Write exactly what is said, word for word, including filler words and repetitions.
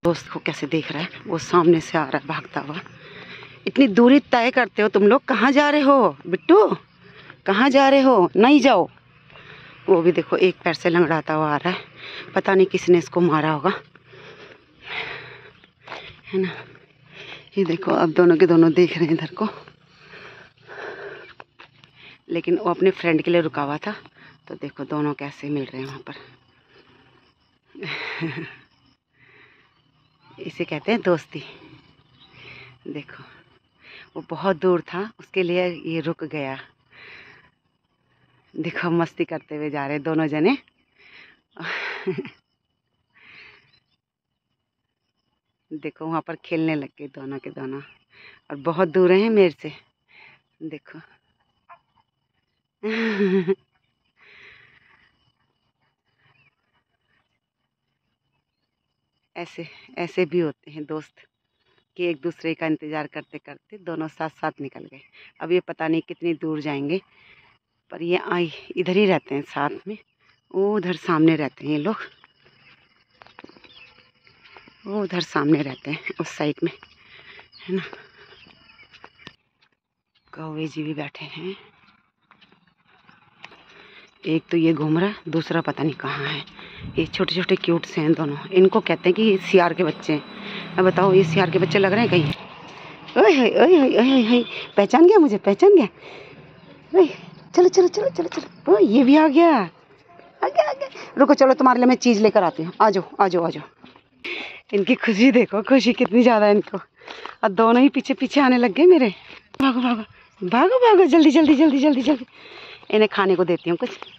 दोस्त को कैसे देख रहा है, वो सामने से आ रहा है भागता हुआ। इतनी दूरी तय करते हो तुम लोग, कहाँ जा रहे हो बिट्टू, कहाँ जा रहे हो, नहीं जाओ। वो भी देखो एक पैर से लंगड़ाता हुआ आ रहा है, पता नहीं किसने इसको मारा होगा, है ना। ये देखो अब दोनों के दोनों देख रहे हैं इधर को, लेकिन वो अपने फ्रेंड के लिए रुका हुआ था। तो देखो दोनों कैसे मिल रहे हैं वहाँ पर। इसे कहते हैं दोस्ती। देखो वो बहुत दूर था, उसके लिए ये रुक गया। देखो मस्ती करते हुए जा रहे दोनों जने। देखो वहाँ पर खेलने लग गए दोनों के दोनों, और बहुत दूर हैं मेरे से। देखो ऐसे ऐसे भी होते हैं दोस्त कि एक दूसरे का इंतज़ार करते करते दोनों साथ साथ निकल गए। अब ये पता नहीं कितनी दूर जाएंगे, पर ये आई इधर ही रहते हैं साथ में। वो उधर सामने रहते हैं ये लोग, वो उधर सामने रहते हैं उस साइड में, है ना। कौवे जी भी बैठे हैं, एक तो ये घूम रहा है, दूसरा पता नहीं कहाँ है। ये छोटे छोटे क्यूट से हैं दोनों, इनको कहते हैं कि ये सियार के बच्चे हैं। अब बताओ ये सियार के बच्चे लग रहे हैं कहीं। ओए ओए ओए ओए ओए, पहचान गया मुझे, पहचान गया। ओए चलो चलो चलो चलो चलो, ओ ये भी आ गया, आ गया आ गया। रुको चलो तुम्हारे लिए मैं चीज़ लेकर आती हूँ, आ जाओ आ जाओ आ जाओ। इनकी खुशी देखो, खुशी कितनी ज़्यादा है इनको। और दोनों ही पीछे पीछे आने लग गए मेरे। भागो भागो भागो भागो, जल्दी जल्दी जल्दी जल्दी जल्दी। इन्हें खाने को देती हूँ कुछ।